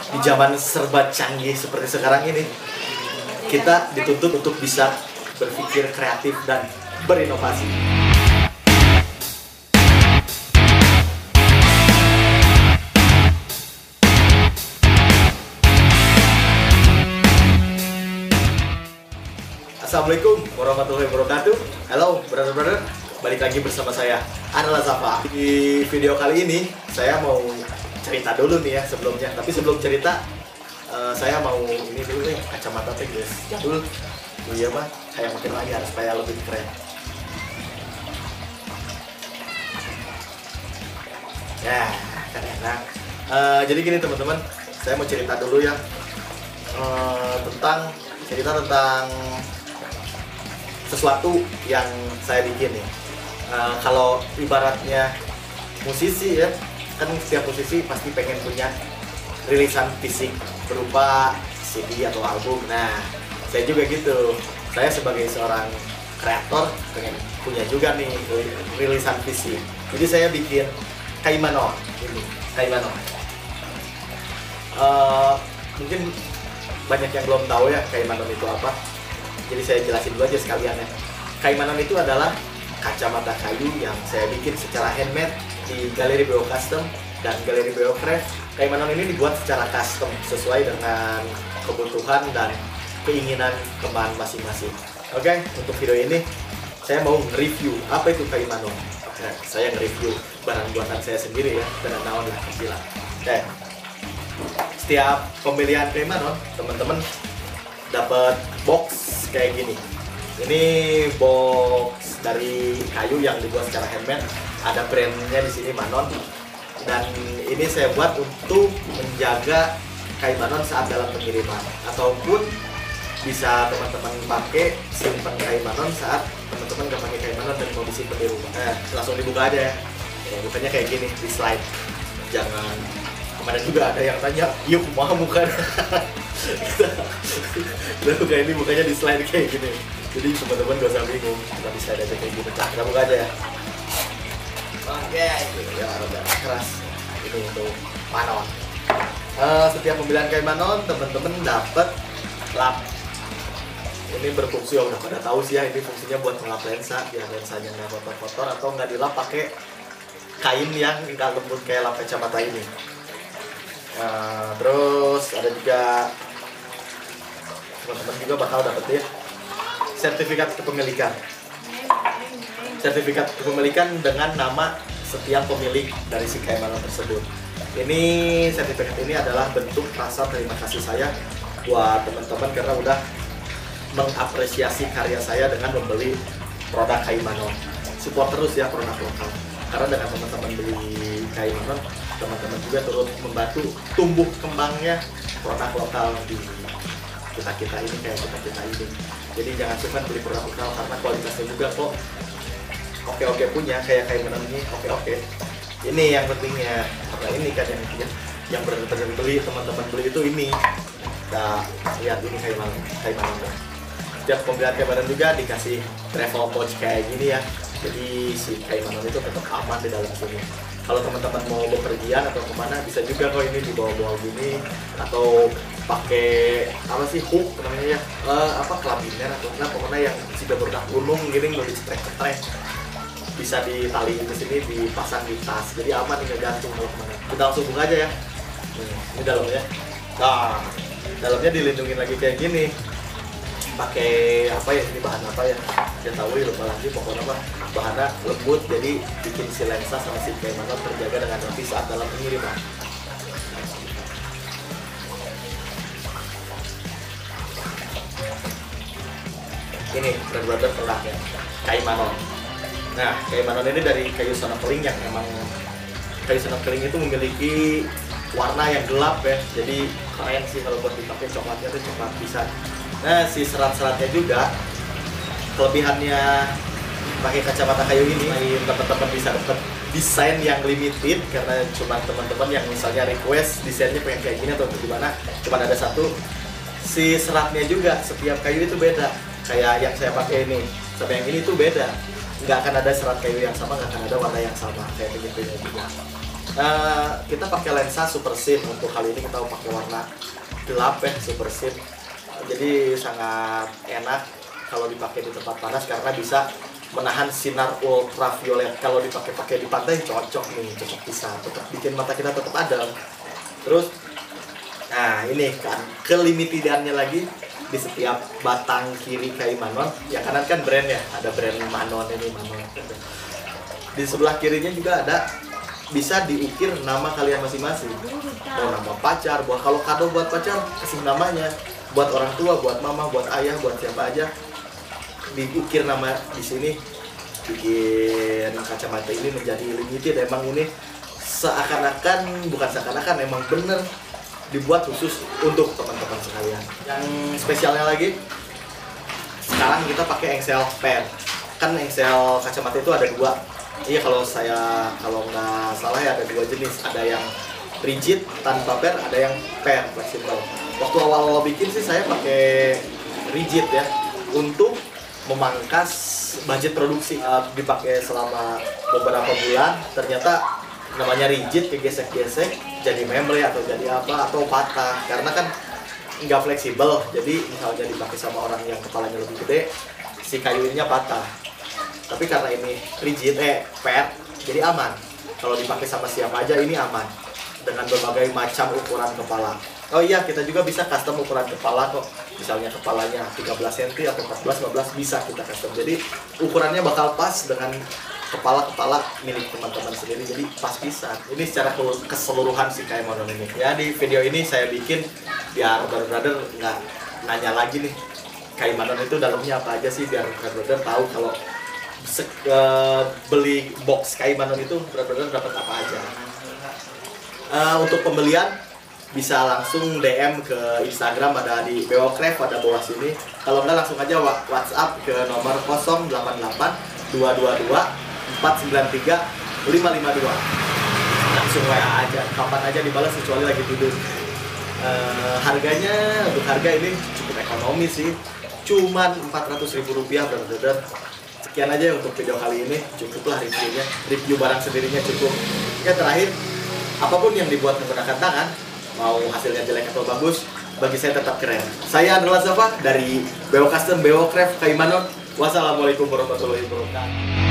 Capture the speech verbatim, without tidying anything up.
Di zaman serba canggih seperti sekarang ini, kita dituntut untuk bisa berpikir kreatif dan berinovasi. Assalamualaikum warahmatullahi wabarakatuh. Halo brother-brother, balik lagi bersama saya Anwar Zafa. Di video kali ini saya mau cerita dulu nih ya sebelumnya. Tapi sebelum cerita, uh, saya mau ini dulu nih, kacamata teh guys. Jadul, oh iya mah, saya makin lagi harus supaya lebih keren. Ya, kan enak. Uh, jadi gini teman-teman, saya mau cerita dulu ya uh, tentang cerita tentang sesuatu yang saya bikin nih. Uh, kalau ibaratnya musisi ya, kan setiap musisi pasti pengen punya rilisan fisik berupa C D atau album. Nah, saya juga gitu. Saya sebagai seorang kreator pengen punya juga nih rilisan fisik. Jadi saya bikin Kaimano ini, Kaimano. Uh, mungkin banyak yang belum tahu ya Kaimano itu apa. Jadi saya jelasin dulu aja sekalian ya. Kaimanon itu adalah kacamata kayu yang saya bikin secara handmade di Galeri B O Custom dan Galeri B O Craft. Kaimanon ini dibuat secara custom sesuai dengan kebutuhan dan keinginan teman masing-masing. Oke, untuk video ini saya mau review apa itu Kaimanon. Nah, saya nge-review barang buatan saya sendiri ya, dengan naon lah kecilan. Oke. Setiap pembelian Kaimanon, teman-teman dapat box kayak gini. Ini box dari kayu yang dibuat secara handmade. Ada brandnya di sini Manon. Dan ini saya buat untuk menjaga Kaimanon saat dalam pengiriman, ataupun bisa teman-teman pakai simpan Kaimanon saat teman-teman gak pakai Kaimanon dan mau disimpan di rumah. Nah, langsung dibuka aja ya. Ya, bukanya kayak gini di slide. Jangan, kemarin juga ada yang tanya, yuk mau bukan? Kita buka ini, bukanya di slide kayak gini. Jadi teman-teman gak usah bingung, kita di slide aja kayak gini. Nah, kita buka aja ya. Oke, itu ya udah keras. Ini untuk Manon. Uh, setiap pembelian Kaimanon, teman-teman dapat lap. Ini berfungsi, oh, udah pada tahu sih ya, ini fungsinya buat ngelap lensa, biar lensanya nggak kotor-kotor atau nggak dilap pakai kain yang nggak lembut kayak lap kacamata ini. Uh, terus ada juga teman-teman juga bakal dapetin sertifikat kepemilikan. Sertifikat kepemilikan dengan nama setiap pemilik dari si Kaimanon tersebut. Ini sertifikat ini adalah bentuk rasa terima kasih saya buat teman-teman karena udah mengapresiasi karya saya dengan membeli produk Kaimanon. Support terus ya produk lokal. Karena dengan teman-teman beli Kaimanon, teman-teman juga turut membantu tumbuh kembangnya produk lokal di kita-kita ini, kayak kita-kita ini. Jadi jangan suka beli produk lokal karena kualitasnya juga kok oke-oke punya, kayak Kaimanon ini oke-oke. Ini yang pentingnya, karena ini kan yang yang, yang benar-benar beli, teman-teman beli itu ini. Kita lihat ini Kaimanon, Kaimanon. Setiap pembelian Kaimanon juga dikasih travel pouch kayak gini ya. Jadi si Kaimanon itu tetap aman di dalam sini. Kalau teman-teman mau bepergian atau kemana, bisa juga kok ini dibawa-bawa gini, atau pakai apa sih hook namanya ya, uh, apa kelabiner atau apa, pokoknya yang sudah berdak gunung gini nggak dicetrek-cetrek, bisa ditali ke sini, dipasang di tas, jadi aman nih, gantung kalau kemana. Kita langsung buka aja ya. Ini dalamnya. Nah, dalamnya dilindungi lagi kayak gini. Pakai apa ya, ini bahan apa ya? Saya tahu ya, lupa lagi, pokoknya mah bahannya lembut, jadi bikin si lensa sama si Kaimanon terjaga dengan rapi saat dalam pengiriman. Ini brother produknya Kaimanon. Nah, Kaimanon ini dari kayu sonokeling yang emang kayu sonokeling itu memiliki warna yang gelap ya, jadi keren sih kalau buat dipakai. Coklatnya tuh coklat bisa. Nah, si serat-seratnya juga, kelebihannya pakai kacamata kayu ini, teman-teman bisa dapat desain yang limited karena cuma teman-teman yang misalnya request desainnya pengen kayak gini atau gimana, cuma ada satu. Si seratnya juga setiap kayu itu beda. Kayak yang saya pakai ini sama yang ini tuh beda. Nggak akan ada serat kayu yang sama, nggak akan ada warna yang sama kayak begitu juga. Uh, kita pakai lensa super sheen. Untuk kali ini kita pakai warna gelap ya, super sheen. Jadi sangat enak kalau dipakai di tempat panas karena bisa menahan sinar ultraviolet. Kalau dipakai-pakai di pantai cocok nih, cocok bisa, tetap bikin mata kita tetap adem. Terus, nah ini kan kelimitidannya lagi di setiap batang kiri Kai Manon. Yang kanan kan brand ya, ada brand Manon ini Manon. Di sebelah kirinya juga ada, bisa diukir nama kalian masing-masing. Mau nama pacar, buat kalau kado buat pacar kasih namanya, buat orang tua, buat mama, buat ayah, buat siapa aja diukir nama di sini. Bikin kacamata ini menjadi limited. Emang ini seakan-akan, bukan seakan-akan, emang bener dibuat khusus untuk teman-teman sekalian. Yang spesialnya lagi, sekarang kita pakai engsel pen. Kan engsel kacamata itu ada dua. Iya, kalau saya kalau nggak salah ya ada dua jenis, ada yang rigid tanpa per, ada yang per fleksibel. Waktu awal-awal bikin sih saya pakai rigid ya untuk memangkas budget produksi. Uh, dipakai selama beberapa bulan, ternyata namanya rigid kegesek-gesek jadi membre atau jadi apa atau patah karena kan nggak fleksibel. Jadi misalnya dipakai sama orang yang kepalanya lebih gede, si kayu ininya patah. Tapi karena ini rigid, eh, per, jadi aman. Kalau dipakai sama siapa aja ini aman. Dengan berbagai macam ukuran kepala. Oh iya, kita juga bisa custom ukuran kepala kok. Misalnya kepalanya tiga belas sentimeter atau empat belas, lima belas bisa kita custom. Jadi ukurannya bakal pas dengan kepala-kepala milik teman-teman sendiri. Jadi pas bisa. Ini secara keseluruhan si Kai Manon ini. Ya, di video ini saya bikin biar brother-brother nggak nanya lagi nih, Kai Manon itu dalamnya apa aja sih, biar brother tahu kalau Uh, beli box Kai Manon itu benar-benar dapat apa aja. Uh, untuk pembelian bisa langsung D M ke Instagram, ada di Bewocraft pada bawah sini. Kalau enggak langsung aja WhatsApp ke nomor nol delapan delapan dua dua dua empat sembilan tiga lima lima dua. Langsung W A aja, kapan aja dibalas kecuali lagi tidur. Uh, harganya untuk harga ini cukup ekonomis sih, cuman empat ratus ribu rupiah benar-benar. Sekian aja untuk video kali ini, cukuplah reviewnya, review barang sendirinya cukup. Ya terakhir, apapun yang dibuat menggunakan tangan, mau hasilnya jelek atau bagus, bagi saya tetap keren. Saya adalah Zafa dari Bewo Custom Bewocraft Kai Manon. Wassalamualaikum warahmatullahi wabarakatuh.